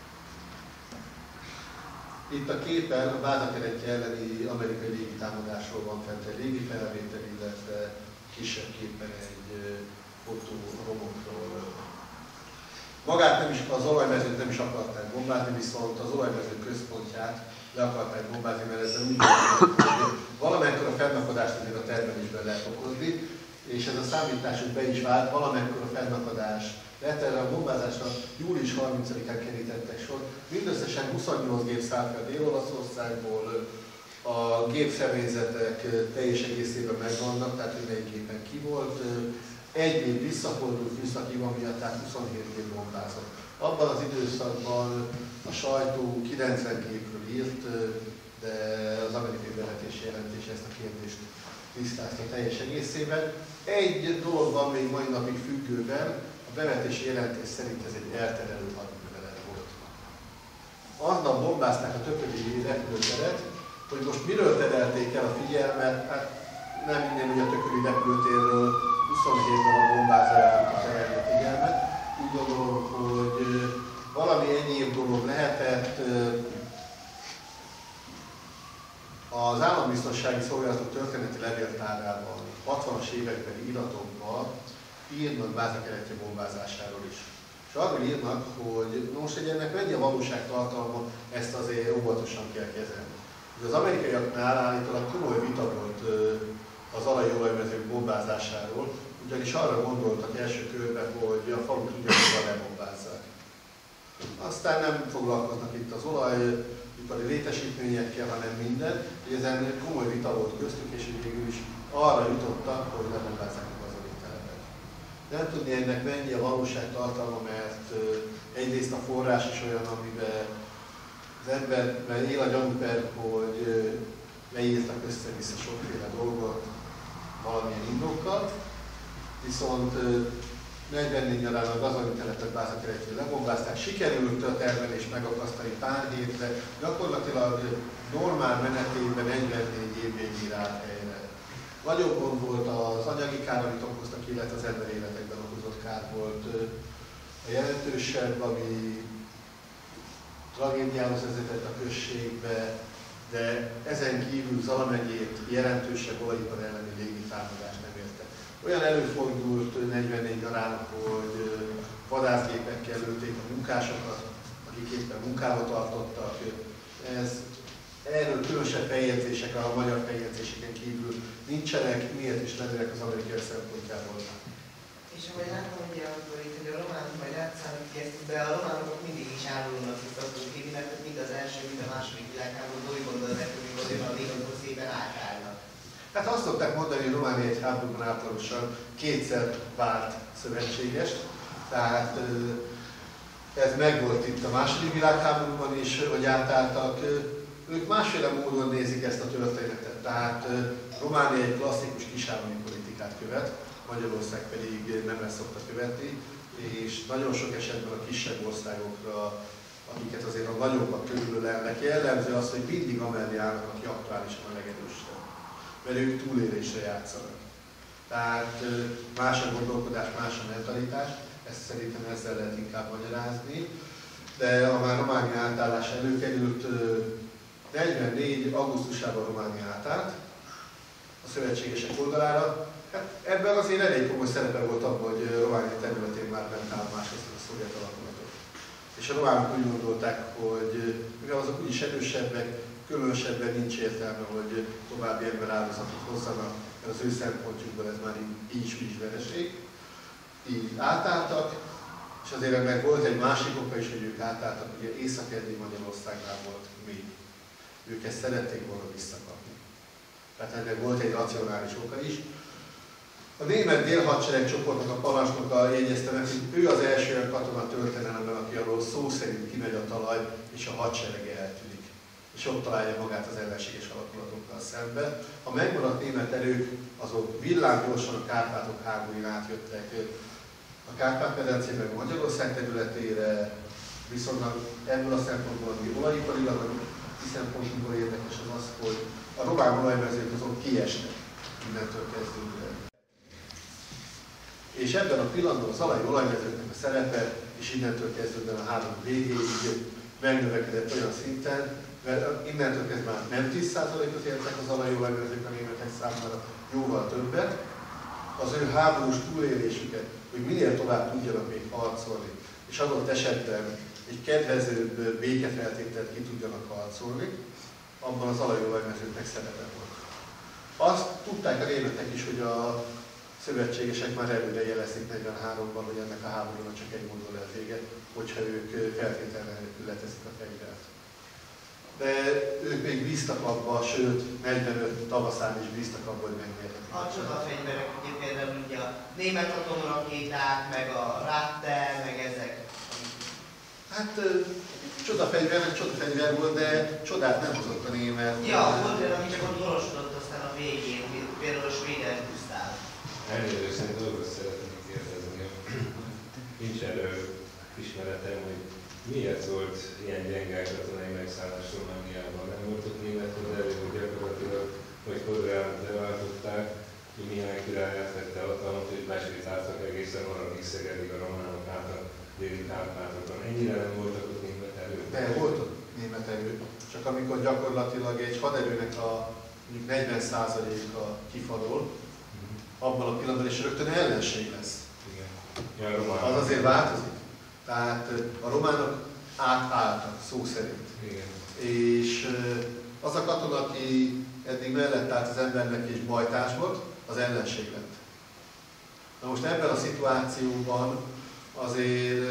Itt a képen a Báza-keretje elleni amerikai légitámadásról van fent egy légifelvétel, illetve kisebb képen egy fotó romokról. Magát nem is, az olajmezőt nem is akarták bombázni, viszont az olajmező központját le akarták bombázni, mert ezzel úgy hogy valamekkora fennakadást azért a termelésben lehet okozni, és ez a számításuk be is vált, valamekkora fennakadás lett. Erre a bombázásra július 30-án kerítettek sor. Mindösszesen 28 gép szállt fel Dél-Olaszországból, a gépszemélyzetek teljes egészében megvannak, tehát mindegyik gépen ki volt. Egy gép visszafordult műszaki van miatt, tehát 27 gép bombázott. Abban az időszakban a sajtó 90 képről írt, de az amerikai bevetési jelentés ezt a kérdést tisztázta teljes egészében. Egy dolog van még mai napig függőben, a bevetési jelentés szerint ez egy elterelő hadművelet volt. Aznap bombázták a Tököli repülőteret, hogy most miről terelték el a figyelmet, hát nem minden, hogy a Tököli repülőtérről 27 darab bombázóra tudta terelni a figyelmet. Úgy gondolom, hogy valami egyéb dolog lehetett. Az Állambiztonsági Szolgálatok történeti levéltárában, 60-as években iratokban írnak Báza-Keretje bombázásáról is. És arról írnak, hogy most egy ennek mennyi a valóságtartalma, ezt azért óvatosan kell kezelni. Az amerikaiaknál állítólag komoly vita volt az alai olajmezők bombázásáról, ugyanis arra gondoltak első körben, hogy a falut ugyanúgy lebombázzák. Aztán nem foglalkoznak itt az olajipari létesítményekkel, hanem minden, hogy ezen komoly vita volt köztük, és végül is arra jutottak, hogy lebombázzák a gazolíntelepet. Nem tudni ennek mennyi a valóságtartalma, mert egyrészt a forrás is olyan, amiben az emberben él a gyanúper, hogy leírtak össze-vissza sokféle dolgot valamilyen indokkal, viszont 44 nyarán a gazolíntelepet Báza-Keretjén lebombázták, sikerült a termelést megakasztani pár hétre, gyakorlatilag normál menetében 44 év végére állt helyre. Nagyobb gond volt az anyagi kár, amit okoztak, illetve az ember életekben okozott kár volt a jelentősebb, ami tragédiához vezetett a községbe, de ezen kívül Zala megyét jelentősebb olajipar elleni légitámadást nem érte. Olyan előfordult 44 nyarán, hogy vadászgépekkel lőtték a munkásokat, akik éppen munkába tartottak. Erről különösebb feljegyzések a magyar feljegyzéseken kívül nincsenek, miért is lennének az amerikai szempontjából. És ahogy láttam, ugye, akkor itt, hogy a románok majd átszállnak ki ezt, de a románok mindig is árulónak szoktak hívni, mert mind az első, mind a második világháború úgy gondolnak, hogy jön a végül szépen átállnak. Hát azt szokták mondani, hogy Románia egy háborúban átlagosan kétszer vált szövetségest, tehát ez megvolt itt a második világháborúban is, hogy átálltak. Ők másféle módon nézik ezt a történetet, tehát Románia egy klasszikus kisállami politikát követ, Magyarország pedig nem ezt szokta követni, és nagyon sok esetben a kisebb országokra, akiket azért a nagyobbak körülölelnek, jellemző az, hogy mindig amellé állnak, aki aktuálisan a legerősebb, mert ők túlélésre játszanak. Tehát más a gondolkodás, más a mentalitás, ezt szerintem ezzel lehet inkább magyarázni, de ha már Románia átállás előkerült, 44. augusztusában Románia átállt a szövetségesek oldalára. Hát ebben azért elég komoly szerepe volt abban, hogy Románia területén már bent állomásoztak a szovjet alakulatok. És a románok úgy gondolták, hogy mivel azok úgyis erősebbek, különösebben nincs értelme, hogy további ember áldozatot hozzanak, mert az ő szempontjukból ez már így is vereség. Így átálltak, és azért ennek volt egy másik oka is, hogy ők átálltak, ugye Észak-Erdély Magyarországnál volt még. Ők ezt szerették volna visszakapni. Tehát ennek volt egy racionális oka is. A német délhadsereg csoportnak a parancsnoka jegyezte meg, hogy ő az első olyan katona történelemben, aki arról szó szerint kimegy a talaj, és a hadserege eltűnik. És ott találja magát az ellenséges alakulatokkal szemben. A megmaradt német erők, azok villámgyorsan a Kárpátok hágóin átjöttek a Kárpát-medencében Magyarország területére, viszont ebből a szempontból, ami olajiparilag, ami szempontból érdekes az, hogy a román olajmezők azok kiestek innentől kezdődően. És ebben a pillanatban az alai olajmezőknek a szerepe, és innentől kezdődően a háború végéig megnövekedett olyan szinten, mert innentől kezdve már nem 10%-ot értek az alai olajmezők a németek számára, jóval többet. Az ő háborús túlélésüket, hogy minél tovább tudjanak még harcolni, és adott esetben egy kedvezőbb békefeltételt ki tudjanak harcolni, abban az alajolajmezőknek szerepe volt. Azt tudták a németek is, hogy a szövetségesek már előre jelezték 43-ban, hogy ennek a háborúnak csak egy módon lehet vége, hogyha ők feltétlenül leteszik a fegyvert. De ők még bíztak abba, sőt 45 tavaszán is bíztak abba, hogy megnyerhetik. A csodafegyverek, ugye például ugye a német atomrakéták, meg a Ratte, meg ezek. Hát csodafegyver volt, de csodát nem hozott a német. Ja, volt olyan, ami csak ott valósodott aztán a végén, például a svéd elpusztál. Elnézést, szerint dolgot szeretnék kérdezni. Nincs erről ismeretem, hogy miért volt ilyen gyenge katonai megszállás Romániában. Nem volt ott német haderő, gyakorlatilag, hogy Kodránt leváltották, hogy Mihály király elvette a hatalmat, hogy besétáltak egészen Maragig, Szegedig a románok át a déli Kárpátokon. Ennyire nem voltak ott német erő? De volt ott német erő, csak amikor gyakorlatilag egy haderőnek a mondjuk 40%-a kifadol, abban a pillanatban is rögtön ellenség lesz. Igen. Ja, az azért változik. Tehát a románok átálltak, szó szerint. Igen. És az a katona, aki eddig mellett állt az embernek és bajtás volt, az ellenség lett. Na most ebben a szituációban azért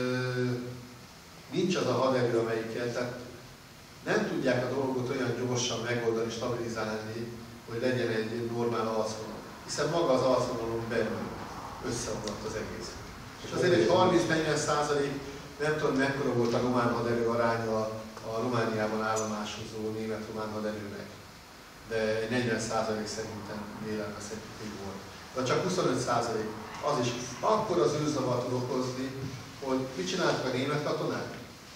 nincs az a haderő, amelyikkel, tehát nem tudják a dolgot olyan gyorsan megoldani, stabilizálni, hogy legyen egy normál alszvonal. Hiszen maga az alszvonalon belül összeomlott az egész. És azért egy 30-40%, nem tudom mekkora volt a román haderő aránya a Romániában állomásozó német-román haderőnek, de egy 40% szerintem vélelmezhető volt. De csak 25%, az is akkor az űrzavart tud okozni, hogy mit csináltak a német katonák?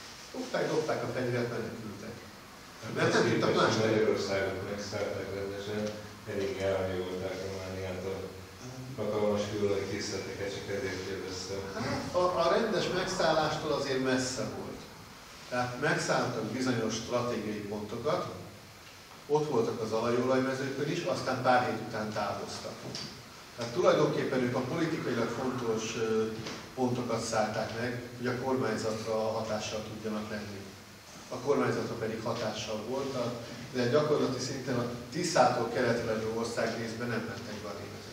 Dobták a fegyvert, menekültek. Mert nem tudtak más. Magyarországot megszállták rendesen, elég elhanyagolták Romániát a hatalmas kőolaj készleteket, csak ezért kérdeztem. Hát, a rendes megszállástól azért messze volt. Tehát megszálltak bizonyos stratégiai pontokat, ott voltak az alajolajmezőkön is, aztán pár hét után távoztak. Tehát tulajdonképpen ők a politikailag fontos pontokat szállták meg, hogy a kormányzatra hatással tudjanak lenni. A kormányzatra pedig hatással voltak, de gyakorlati szinten a Tiszától keletre levő országrészben nem mentek be a németek.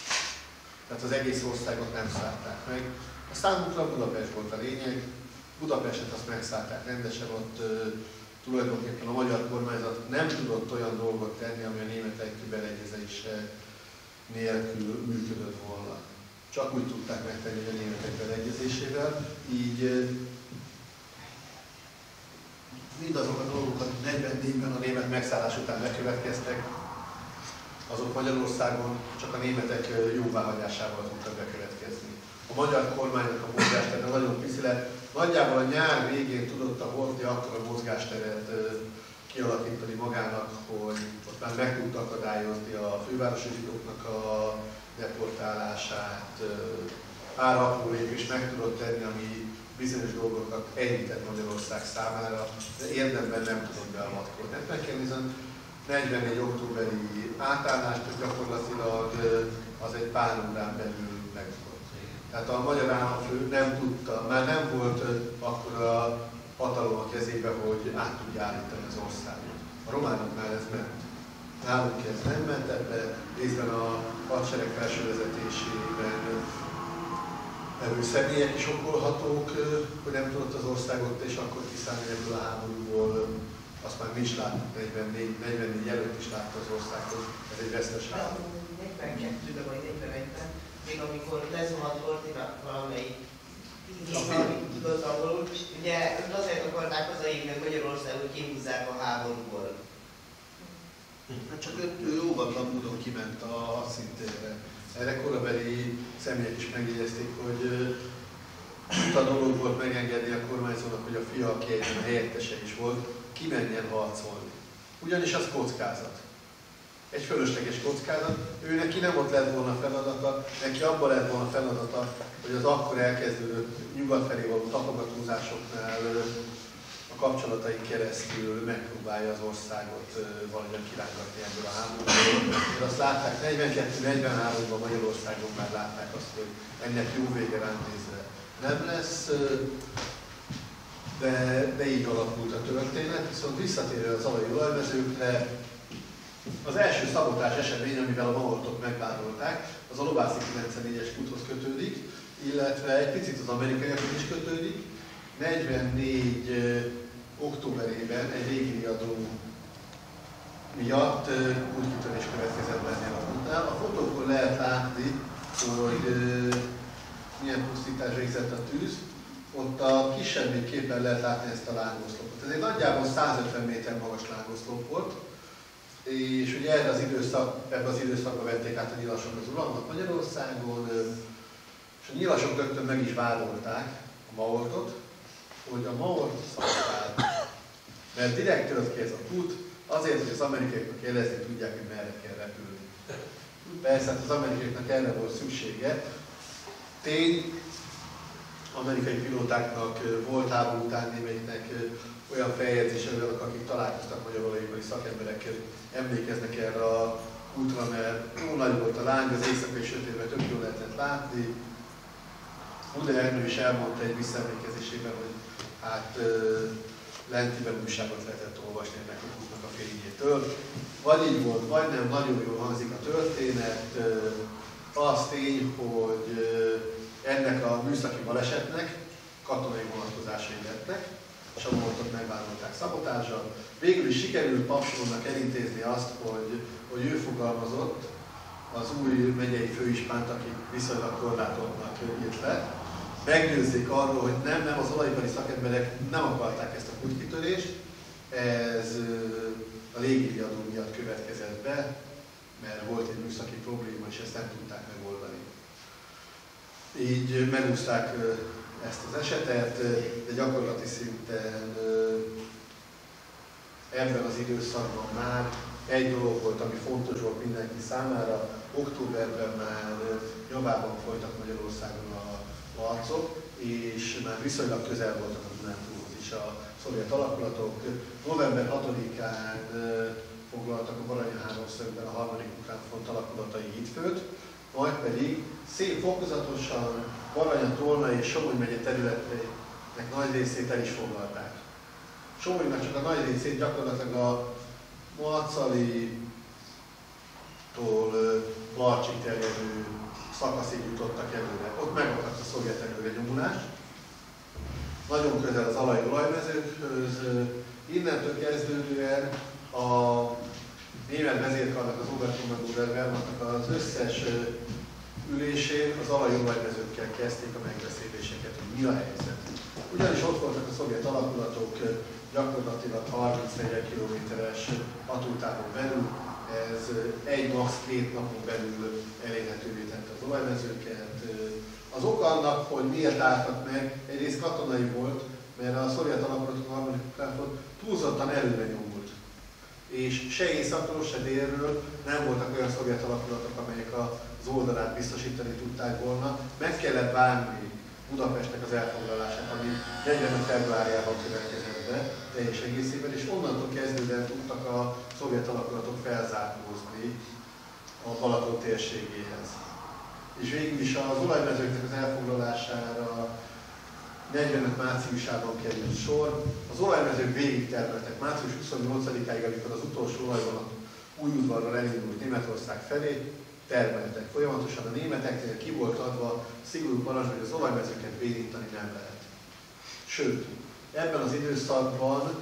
Tehát az egész országot nem szállták meg. A számukra Budapest volt a lényeg, Budapestet azt megszállták rendesen, ott tulajdonképpen a magyar kormányzat nem tudott olyan dolgot tenni, ami a németek beleegyezése nélkül működött volna. Csak úgy tudták megtenni, hogy a németek beleegyezésével, így mindazok a dolgok, amik 44-ben a német megszállás után bekövetkeztek, azok Magyarországon csak a németek jóváhagyásával tudtak bekövetkezni. A magyar kormánynak a mozgástere nagyon pici lett. Nagyjából a nyár végén tudott a Horthy akkor a mozgásteret kialakítani magának, hogy ott már meg tudta akadályozni a fővárosi zsidóknak a deportálását, pár apró lépést meg tudott tenni, ami bizonyos dolgokat enyhített Magyarország számára, de érdemben nem tudott beavatkozni. Hát meg kell nézni, 44. októberi átállást gyakorlatilag az egy pár órán belül megfogott. Tehát a magyar államfő nem tudta, már nem volt akkor a hatalom a kezébe, hogy át tudja állítani az országot. A románoknál ez ment. Nálunk ez nem ment, ebben részben a hadsereg felső vezetésében levő személyek is okolhatók, hogy nem tudott az országot, és akkor kiszállni ebből a háborúból. Azt már mi is láttuk, 44 előtt is látta az országot, ez egy vesztes háború. 42-ben vagy 41-ben, még amikor lezuhant Horthynak valamelyik tudott angolul, ugye azért akarták hazaírni, hogy Magyarországot kihúzzák a háborúból. Hát csak ő óvatlan módon kiment a hadszintérre. Erre korabeli személyek is megjegyezték, hogy a dolog volt megengedni a kormányzónak, hogy a fia, aki egyben a helyettese is volt, kimenjen harcolni. Ugyanis az kockázat. Egy fölösleges kockázat. Ő neki nem ott lett volna feladata, neki abban lett volna feladata, hogy az akkor elkezdődött nyugat felé való tapogatózásoknál a kapcsolataink keresztül megpróbálja az országot valahogyan kirángatni ebből a háborúból. Azt látták, 42-43-ban Magyarországon már látták azt, hogy ennek jó vége rám nézve nem lesz, de így alakult a történet. Viszont visszatérve az alai olajmezőkre, az első szabotás esemény, amivel a Mamortot megvádolták, az a Lovászi 94-es kúthoz kötődik, illetve egy picit az amerikaiakhoz is kötődik. 44 októberében egy régi riadó miatt útkitörés következett bennél a kútnál. A fotókon lehet látni, hogy milyen pusztítás végzett a tűz. ott a kisebbik képen lehet látni ezt a lángoszlopot. Ez egy nagyjából 150 méter magas lángoszlop volt, és ugye ebben az időszakban vették át a nyilasok az uralmat Magyarországon, és a nyilasok rögtön meg is vádolták a Maortot, hogy a Maort szabotál. Mert direkt tört ki ez a kút, azért, hogy az amerikaiaknak jelezni tudják, hogy merre kell repülni. Persze, hát az amerikaiaknak erre volt szüksége. Tény, amerikai pilótáknak volt háború után némelyiknek olyan feljegyzése, akik találkoztak magyar-olajipari szakemberekkel, emlékeznek erre a útra, mert jó nagy volt a láng, az éjszakai sötétben tök jól lehetett látni. Ude Ernő is elmondta egy visszaemlékezésében, hogy hát lentiben újságot lehetett olvasni ennek a kútnak a fényétől. Vagy így volt, vagy nem, nagyon jól hangzik a történet. Az tény, hogy ennek a műszaki balesetnek katonai vonatkozásai lettek, és a Maortot megvádolták szabotással. Végül is sikerült Papsonnak elintézni azt, hogy ő fogalmazott az új megyei főispánt, aki viszonylag korlátoltnak írt le, meggyőzzék arról, hogy nem, az olajipari szakemberek nem akarták ezt a kútkitörést, ez a légiriadó miatt következett be, mert volt egy műszaki probléma, és ezt nem tudták megoldani. Így megúszták ezt az esetet, de gyakorlati szinten ebben az időszakban már egy dolog volt, ami fontos volt mindenki számára. Októberben már nyomában folytak Magyarországon a harcok, és már viszonylag közel voltak a Dunántúlhoz is a szovjet alakulatok. November 6-án foglaltak a Baranya háromszögben a 3. ukrán-front alakulatai Hídfőt, majd pedig szép fokozatosan Baranya, Tolna és Somogy megye területeinek nagy részét el is foglalták. Somogynak csak a nagy részét gyakorlatilag a Marcali-tól Barcsig terjedő szakaszig jutottak előre. Ott megakadt a szovjet előrenyomulás. Nagyon közel az alai olajmezőkhöz. Innentől kezdődően a német vezérkarnak, az Oberkommandórer Wehrmachtnak az összes ülésén az alai olajmezőkkel kezdték a megbeszéléseket, hogy mi a helyzet. Ugyanis ott voltak a szovjet alakulatok gyakorlatilag 30-40 kilométeres hatótávon belül, ez max. 2 napon belül elérhetővé tette az olajmezőket. Az oka annak, hogy miért álltak meg, egyrészt katonai volt, mert a szovjet alakulatok a 3. ukrán-front túlzottan előre nyomult. És se északról, se délről nem voltak olyan szovjet alakulatok, amelyek az oldalát biztosítani tudták volna. Meg kellett várni Budapestnek az elfoglalását, ami 45. februárjában következett be teljes egészében, és onnantól kezdődően tudtak a szovjet alakulatok felzárkózni a Balaton térségéhez. És végül is az olajmezőknek az elfoglalására 45. márciusában került sor. Az olajmezők végig termeltek. Március 28-áig, amikor az utolsó olajvonat új udvarral elindult Németország felé, termeltek. Folyamatosan a németeknél ki volt adva szigorú parancs, hogy az olajmezőket vérintani nem lehet. Sőt, ebben az időszakban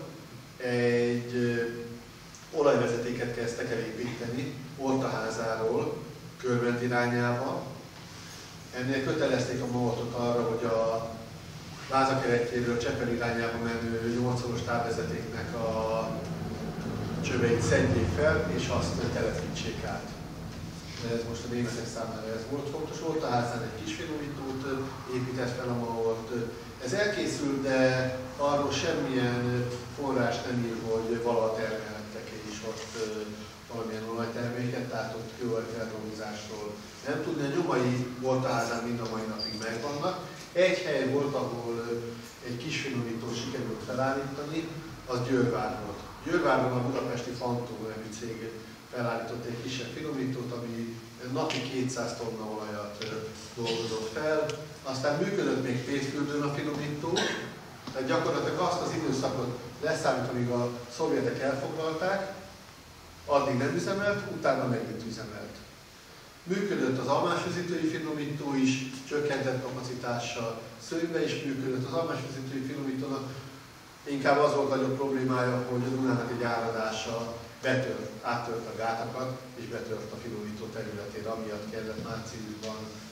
egy olajvezetéket kezdtek el építeni Ortaházáról Körment irányába. Ennél kötelezték a Maortot arra, hogy a Lázakerekjéről Csepel irányába menő 8-szoros távvezetéknek a csöveit szedjék fel, és azt telepítsék át. De ez most a németek számára ez volt fontos. Ortaházán egy kis finomítót épített fel a Maort. Ez elkészült, de arról semmilyen forrás nem ír, hogy valaha termelhettek és ott valamilyen olajterméket, tehát ott kőolajfeldolgozásról nem tudni. A nyomai Ortaházán mind a mai napig megvannak. Egy hely volt, ahol egy kis finomítót sikerült felállítani, az Győrvár volt. Győrvárban a budapesti Fantom nevű cég felállított egy kisebb finomítót, ami napi 200 tonna olajat dolgozott fel. Aztán működött még Pétfürdőn a finomító, tehát gyakorlatilag azt az időszakot leszámít, amíg a szovjetek elfoglalták, addig nem üzemelt, utána megint üzemelt. Működött az almásfüzítői finomító is, csökkentett kapacitással, Szőnybe is működött. Az almásfüzítői finomítónak inkább az volt nagyobb problémája, hogy a Dunának egy áradása áttört a gátakat, és betört a finomító területére, amiatt kellett márciusban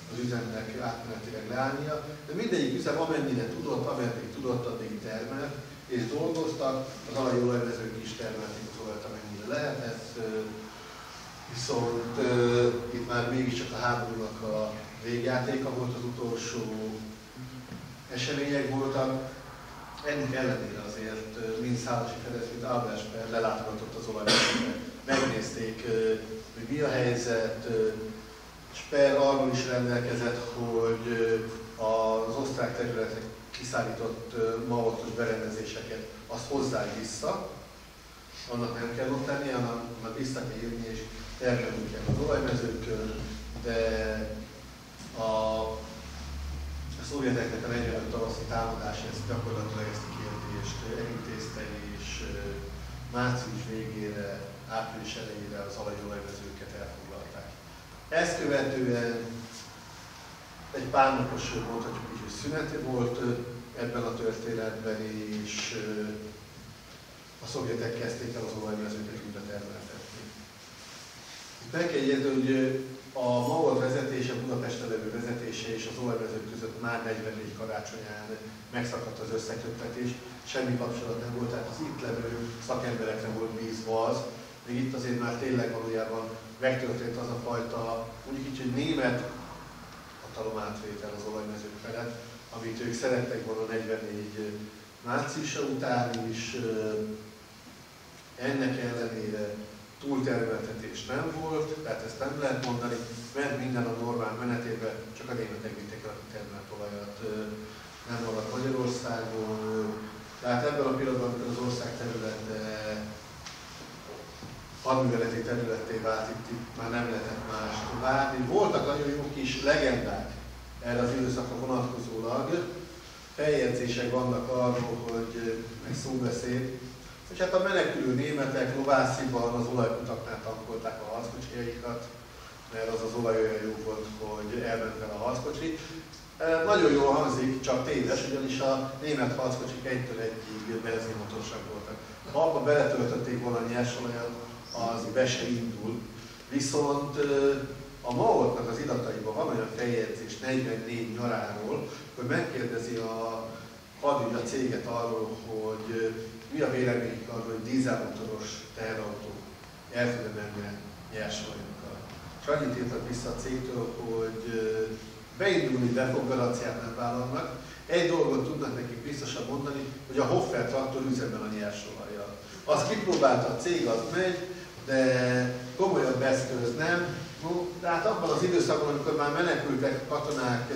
az üzemnek átmenetileg leállnia, de mindegyik üzem amennyire tudott, ameddig tudott, addig termelt, és dolgoztak, az alajolajmezők is termelték az olajat, amennyire lehetett, viszont itt már mégiscsak a háborúnak a végjátéka volt, az utolsó események voltak. Ennek ellenére azért mind Szálasi Ferenc, mind Albert Speer lelátogatott az olajmezőkre. Megnézték, hogy mi a helyzet. Speer arról is rendelkezett, hogy az osztrák területek kiszállított magotos berendezéseket, azt hozzák vissza. Annak nem kell ott lennie, annak vissza kell jönni és termelni kell az olajmezőkön, de a szovjeteknek a 45 tavaszi támadás ezt gyakorlatilag ezt a kérdést elintézte, és március végére, április elejére az alajolajmezőket elfoglalták. Ezt követően egy pár napos, mondhatjuk így, hogy szünet volt ebben a történetben, és a szovjetek kezdték el az olajmezőket újra termeltetni. Itt meg kell jegyezni, hogy a MAOL vezetése, Budapesten levő vezetése és az olajmezők között már 44 karácsonyán megszakadt az összeköttetés, semmi kapcsolat nem volt, tehát az itt levő szakemberekre volt bízva az, még itt azért már tényleg valójában megtörtént az a fajta, mondjuk így, hogy német hatalomátvétel az olajmezők felett, amit ők szerettek volna 44 márciusa után is, ennek ellenére túltermeltetés nem volt, tehát ezt nem lehet mondani, mert minden a normál menetében, csak a németek vitték el a termelt olajat, nem maradt Magyarországon. Tehát ebben a pillanatban, amikor az ország területe hadműveleti területté vált, itt már nem lehetett mást várni. Voltak nagyon jó kis legendák erre az időszakra vonatkozólag, feljegyzések vannak arról, hogy meg szóbeszéd, és hát a menekülő németek Lovásziban az olajkutaknál tankolták a harckocsiaikat, mert az olaj olyan jó volt, hogy elment vele a harckocsi. Nagyon jól hangzik, csak téves, ugyanis a német harckocsik egytől egyig benzinmotorosak voltak. Ha abba beletöltötték volna a nyersolajat, az be se indul. Viszont a MAOL-nak az irataiban van olyan feljegyzés 44 nyaráról, hogy megkérdezi a hadügy a céget arról, hogy mi a véleményük arról, hogy dízelmotoros teherautó el tud menni nyersolajokkal. És annyit írtak vissza a cégtől, hogy beindulni be fog, garanciát nem vállalnak. Egy dolgot tudnak nekik biztosan mondani, hogy a Hoffer traktor üzemel a nyersolajjal. Azt kipróbálta a cég, az megy, de komolyabb eszköz nem. No, tehát abban az időszakban, amikor már menekültek a katonák,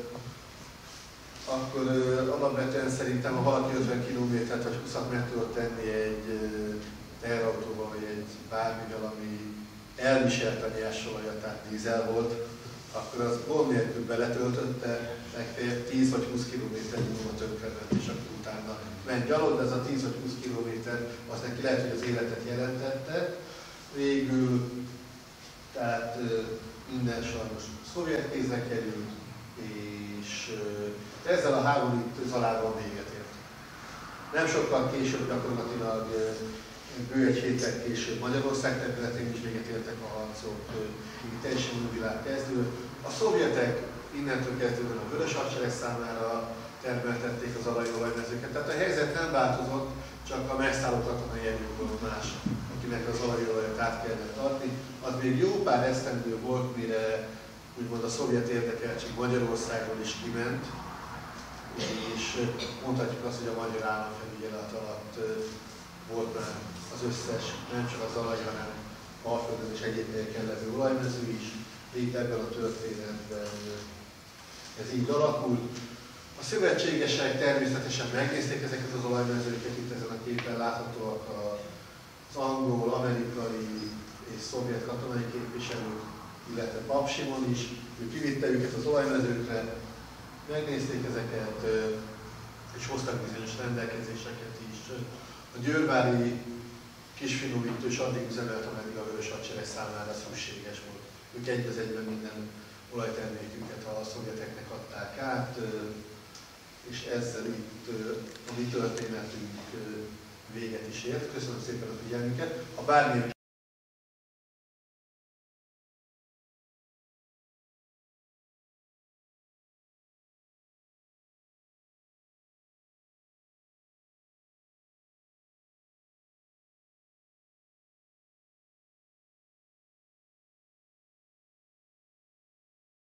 akkor alapvetően szerintem, ha valaki 50 km-t vagy 20 meg tudott tenni egy teherautóval, vagy egy bármivel, ami elviselte a nyersolajat, tehát dízel volt, akkor az gond nélkül beletöltötte, legfeljebb 10 vagy 20 km múlva tönkrement, és akkor utána ment gyalog, de ez a 10 vagy 20 km, az neki lehet, hogy az életet jelentette. Végül, tehát minden sajnos szovjet kézre került, és ezzel a háború zalában véget ért. Nem sokkal később, gyakorlatilag bő egy héttel később Magyarország területén is véget értek a harcok, így teljesen új világ kezdődött. A szovjetek innentől kezdődően a Vörös Hadsereg számára termeltették az alajolajmezőket. Tehát a helyzet nem változott, csak a megszálló katonai erők volt más, akinek az alajolajat át kellett adni. Az még jó pár esztendő volt, mire úgymond a szovjet érdekeltség Magyarországról is kiment, és mondhatjuk azt, hogy a magyar államfelügyelet alatt volt már az összes, nem csak az alaj, hanem Alföldön és egyéb helyeken levő olajmező is. Itt ebben a történetben ez így alakult. A szövetségesek természetesen megnézték ezeket az olajmezőket, itt ezen a képen láthatóak az angol, amerikai és szovjet katonai képviselők, illetve Pap Simon is, ő kivitte őket az olajmezőkre, megnézték ezeket, és hoztak bizonyos rendelkezéseket is. A győrvári kisfinomító is addig üzemelt, ameddig a Vörös Hadsereg számára szükséges volt. Ők egy az egyben minden olajterméküket a szovjeteknek adták át, és ezzel itt a mi történetünk véget is ért. Köszönöm szépen a figyelmüket. Ha bármilyen